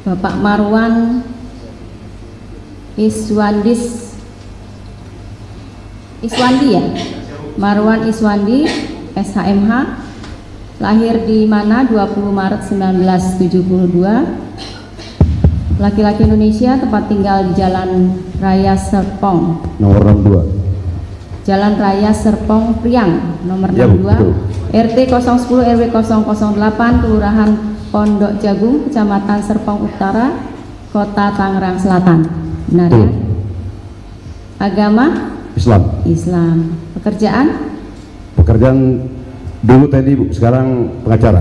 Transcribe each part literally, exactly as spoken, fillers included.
Bapak Marwan Iswandis Iswandi ya, Marwan Iswandi S H M H, lahir di mana dua puluh Maret seribu sembilan ratus tujuh puluh dua, laki-laki Indonesia, tempat tinggal di Jalan Raya Serpong nomor enam puluh dua, Jalan Raya Serpong Priang nomor ya, enam puluh dua, betul. R T nol sepuluh R W nol nol delapan, Kelurahan Pondok Jagung, Kecamatan Serpong Utara, Kota Tangerang Selatan. Benar ya? Agama Islam. Islam. Pekerjaan? Pekerjaan dulu tadi Bu, sekarang pengacara.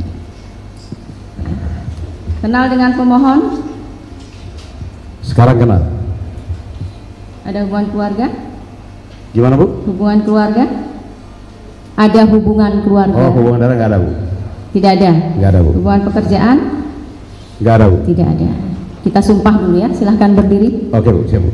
Kenal dengan pemohon? Sekarang kenal. Ada hubungan keluarga? Gimana Bu? Hubungan keluarga? Ada hubungan keluarga? Oh, hubungan darah nggak ada Bu? Tidak ada? Nggak ada Bu. Hubungan pekerjaan? Nggak ada Bu. Tidak ada. Kita sumpah dulu ya, silahkan berdiri. Oke Bu, siap Bu.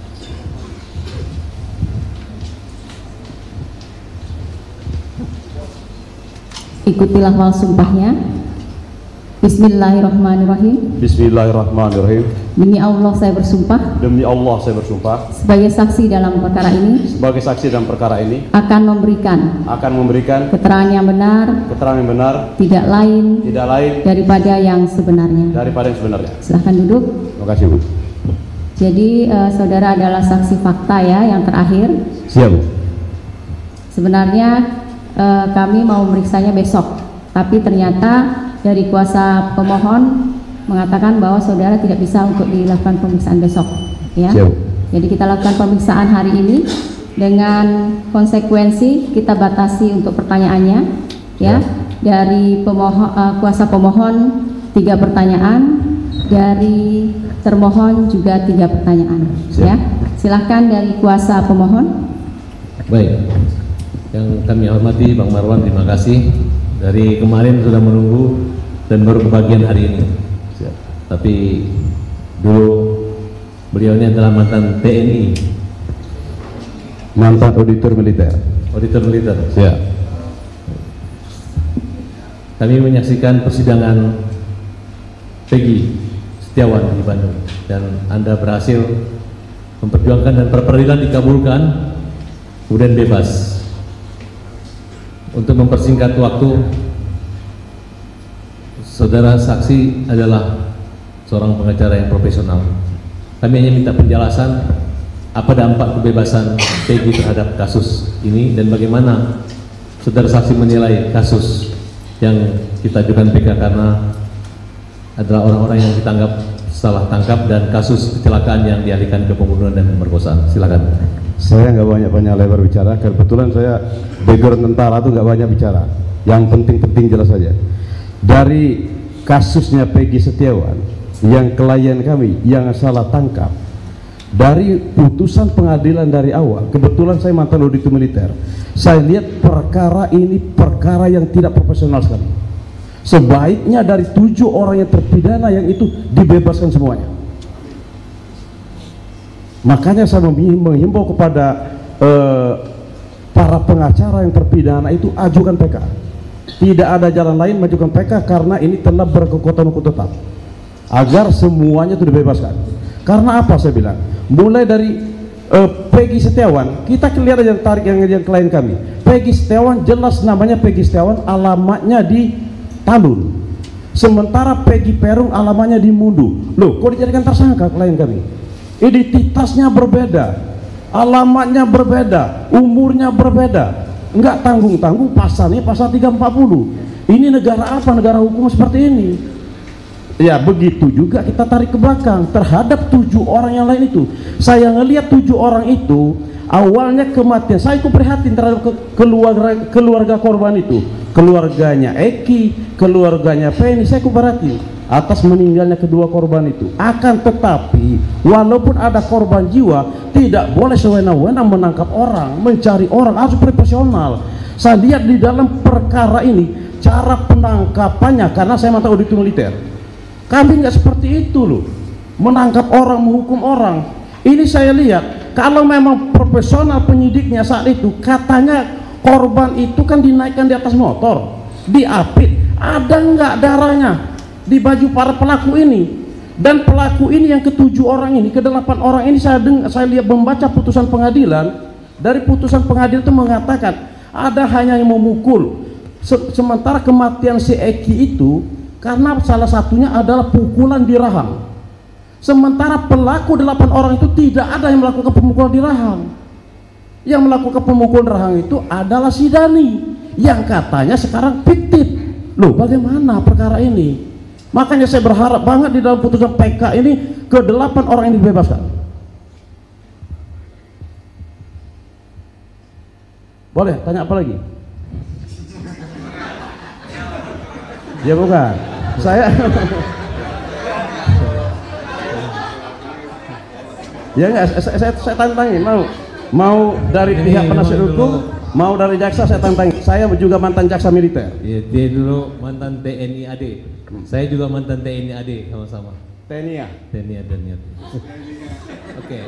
Ikuti lafal sumpahnya. Bismillahirrahmanirrahim. Bismillahirrahmanirrahim. Demi Allah saya bersumpah. Demi Allah saya bersumpah. Sebagai saksi dalam perkara ini. Sebagai saksi dalam perkara ini. Akan memberikan. Akan memberikan. Keterangan yang benar. Keterangan yang benar. Tidak lain. Tidak lain. Daripada yang sebenarnya. Daripada yang sebenarnya. Silahkan duduk. Terima kasih Bu. Jadi uh, saudara adalah saksi fakta ya yang terakhir. Siap Bu. Sebenarnya uh, kami mau memeriksanya besok, tapi ternyata dari kuasa pemohon mengatakan bahwa saudara tidak bisa untuk dilakukan pemeriksaan besok ya. Siap. Jadi kita lakukan pemeriksaan hari ini dengan konsekuensi kita batasi untuk pertanyaannya ya. Dari pemohon uh, kuasa pemohon tiga pertanyaan, dari termohon juga tiga pertanyaan. Siap. Ya. Silahkan dari kuasa pemohon. Baik, yang kami hormati Bang Marwan, terima kasih. Dari kemarin sudah menunggu dan baru kebagian hari ini. Siap. Tapi dulu beliau ini adalah mantan T N I, mantan auditor militer. Auditor militer. Siap. Kami menyaksikan persidangan Peggy Setiawan di Bandung dan Anda berhasil memperjuangkan dan peradilan dikabulkan, kemudian bebas. Untuk mempersingkat waktu, saudara saksi adalah seorang pengacara yang profesional. Kami hanya minta penjelasan apa dampak kebebasan Peggy terhadap kasus ini dan bagaimana saudara saksi menilai kasus yang kita ajukan P K karena adalah orang-orang yang ditangkap salah tangkap dan kasus kecelakaan yang dialihkan ke pembunuhan dan pemerkosaan. Silakan. Saya nggak banyak-banyak lebar bicara, kebetulan saya background tentara tuh nggak banyak bicara, yang penting-penting jelas saja. Dari kasusnya Peggy Setiawan yang klien kami yang salah tangkap, dari putusan pengadilan dari awal, kebetulan saya mantan auditor militer, saya lihat perkara ini perkara yang tidak profesional sekali. Sebaiknya dari tujuh orang yang terpidana yang itu dibebaskan semuanya. Makanya saya menghimbau kepada eh, para pengacara yang terpidana itu ajukan P K. Tidak ada jalan lain mengajukan P K karena ini telah berkekuatan hukum tetap. Agar semuanya itu dibebaskan. Karena apa saya bilang? Mulai dari eh, Peggy Setiawan, kita lihat yang tarik yang, yang klien kami. Peggy Setiawan jelas namanya Peggy Setiawan, alamatnya di Talun. Sementara Peggy Perum alamatnya di Mundu. Loh, kok dijadikan tersangka klien kami? Identitasnya berbeda, alamatnya berbeda, umurnya berbeda, enggak tanggung-tanggung pasalnya pasal tiga ratus empat puluh. Ini negara apa? Negara hukum seperti ini. Ya begitu juga kita tarik ke belakang terhadap tujuh orang yang lain itu. Saya ngelihat tujuh orang itu awalnya kematian, saya ikut prihatin terhadap ke keluarga keluarga korban itu, keluarganya Eki, keluarganya Penny, saya ikut prihatin atas meninggalnya kedua korban itu. Akan tetapi walaupun ada korban jiwa, tidak boleh sewenang-wenang menangkap orang, mencari orang, harus profesional. Saya lihat di dalam perkara ini cara penangkapannya, karena saya mantan auditor militer, kami nggak seperti itu loh, menangkap orang, menghukum orang. Ini saya lihat kalau memang profesional penyidiknya saat itu, katanya korban itu kan dinaikkan di atas motor, diapit, ada nggak darahnya di baju para pelaku ini? Dan pelaku ini yang ketujuh orang ini, kedelapan orang ini saya dengar, saya lihat membaca putusan pengadilan. Dari putusan pengadilan itu mengatakan ada hanya yang memukul. Sementara kematian si Eki itu karena salah satunya adalah pukulan di rahang. Sementara pelaku delapan orang itu tidak ada yang melakukan pemukulan di rahang. Yang melakukan pemukulan rahang itu adalah si Dani yang katanya sekarang fiktif. Loh, bagaimana perkara ini? Makanya saya berharap banget di dalam putusan P K ini ke delapan orang ini dibebaskan. Boleh tanya apa lagi? Ya bukan. Saya ya enggak, saya, saya, saya tantangin, mau mau dari pihak penasihat hukum, mau dari jaksa, saya tantangin. Saya juga mantan jaksa militer. Iya, dia dulu mantan T N I A D. Saya juga mantan T N I A D sama-sama. T N I A. T N I A D. Oke.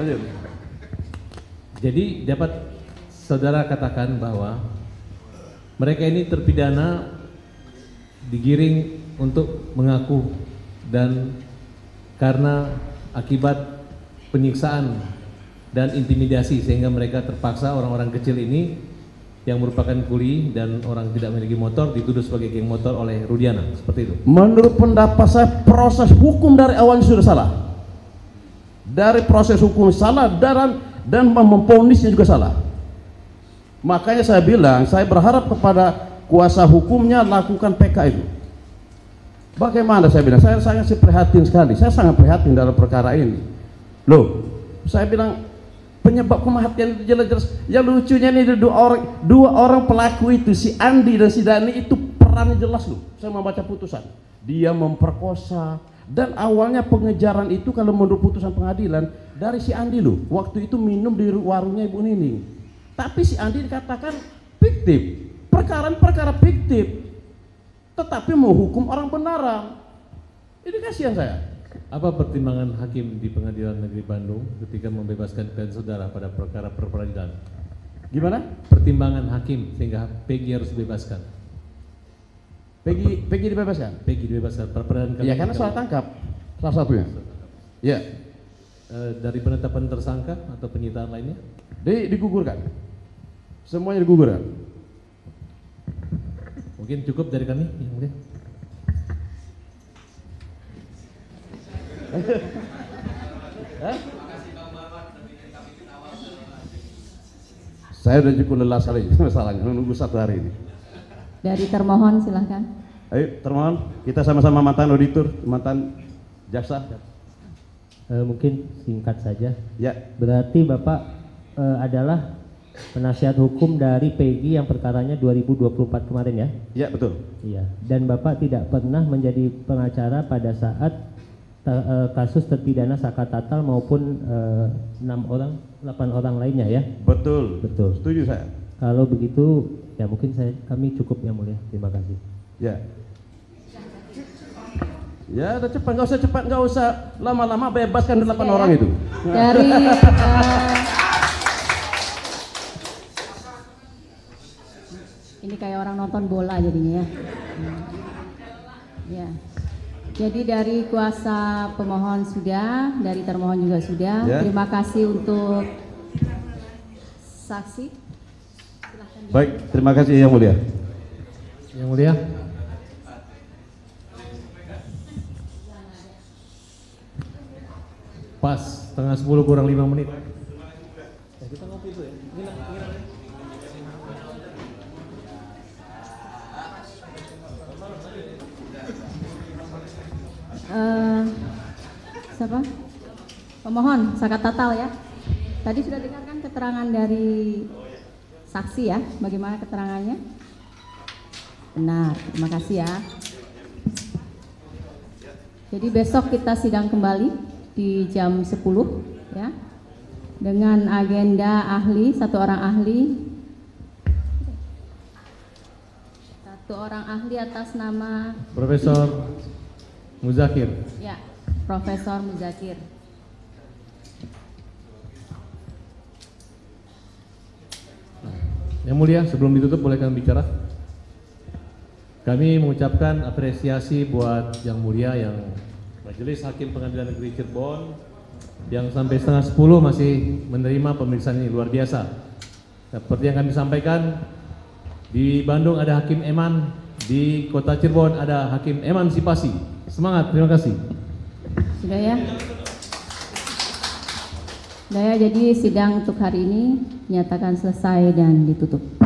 Jadi dapat saudara katakan bahwa mereka ini terpidana digiring untuk mengaku dan karena akibat penyiksaan dan intimidasi sehingga mereka terpaksa, orang-orang kecil ini yang merupakan kuli dan orang tidak memiliki motor dituduh sebagai geng motor oleh Rudiana, seperti itu. Menurut pendapat saya proses hukum dari awalnya sudah salah. Dari proses hukum salah dan dan memponisnya juga salah. Makanya saya bilang, saya berharap kepada kuasa hukumnya lakukan P K itu. Bagaimana saya bilang? Saya sangat prihatin sekali. Saya sangat prihatin dalam perkara ini. Loh, saya bilang penyebab kematian itu jelas-jelas. Yang lucunya nih dua orang, dua orang pelaku itu, si Andi dan si Dani itu perannya jelas loh. Saya membaca putusan. Dia memperkosa dan awalnya pengejaran itu kalau menurut putusan pengadilan dari si Andi loh. Waktu itu minum di warungnya Ibu Nining. Tapi si Andi dikatakan fiktif, perkara-perkara fiktif, tetapi menghukum orang benaran. Ini kasihan saya. Apa pertimbangan hakim di Pengadilan Negeri Bandung ketika membebaskan klien saudara pada perkara peradilan? Gimana? Pertimbangan hakim sehingga Peggy harus dibebaskan. Peggy, Peggy dibebaskan? Peggy dibebaskan. Peradilan kali Ya karena salah tangkap, salah satunya. Ya. E, dari penetapan tersangka atau penyitaan lainnya? Di, digugurkan. Semuanya digugurkan. Mungkin cukup dari kami, yang mulia. Saya udah cukup lelah sekali masalahnya, menunggu satu hari ini. Dari termohon silahkan. Ayo termohon, kita sama-sama mantan auditor, mantan jaksa. E, mungkin singkat saja. Ya. Berarti Bapak e, adalah penasihat hukum dari Peggy yang perkaranya dua ribu dua puluh empat kemarin ya? Ya betul. Iya. Dan Bapak tidak pernah menjadi pengacara pada saat te, e, kasus terpidana Saka Tatal maupun e, enam orang, delapan orang lainnya ya? Betul. Betul. Setuju saya. Kalau begitu ya mungkin saya kami cukup yang mulia. Terima kasih. Ya. Ya udah cepat, nggak usah cepat, nggak usah lama-lama, bebaskan delapan ya, orang ya. itu. Dari uh, ini kayak orang nonton bola jadinya ya. Ya. Jadi dari kuasa pemohon sudah, dari termohon juga sudah. Ya. Terima kasih untuk saksi. Silahkan. Baik, terima kasih Yang Mulia. Yang Mulia. Pas, setengah sepuluh kurang lima menit. Ya, kita ngopi itu ya. Gila, gila. Uh, siapa? Pemohon Saka Tatal ya. Tadi sudah dengarkan keterangan dari saksi ya, bagaimana keterangannya? Benar, terima kasih ya. Jadi besok kita sidang kembali di jam sepuluh ya, dengan agenda ahli, satu orang ahli, satu orang ahli atas nama Profesor Muzakir. Ya, Profesor Muzakir. Yang Mulia, sebelum ditutup boleh kami bicara? Kami mengucapkan apresiasi buat Yang Mulia yang Majelis Hakim Pengadilan Negeri Cirebon yang sampai setengah sepuluh masih menerima pemeriksaan ini luar biasa. Seperti yang kami sampaikan, di Bandung ada Hakim Eman, di Kota Cirebon ada Hakim Emansipasi. Semangat, terima kasih. Sudah ya? Sudah ya, jadi sidang untuk hari ini nyatakan selesai dan ditutup.